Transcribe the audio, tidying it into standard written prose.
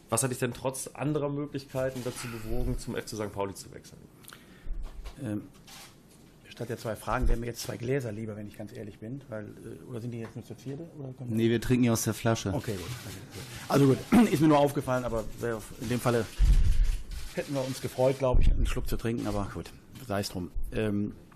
Was hat dich denn trotz anderer Möglichkeiten dazu bewogen, zum FC St. Pauli zu wechseln? Statt der 2 Fragen wären mir jetzt 2 Gläser lieber, wenn ich ganz ehrlich bin. Oder sind die jetzt nur zur Vierte? Nee, wir trinken hier aus der Flasche. Okay, gut. Also gut, ist mir nur aufgefallen, aber in dem Falle hätten wir uns gefreut, glaube ich, einen Schluck zu trinken, aber gut, sei es drum.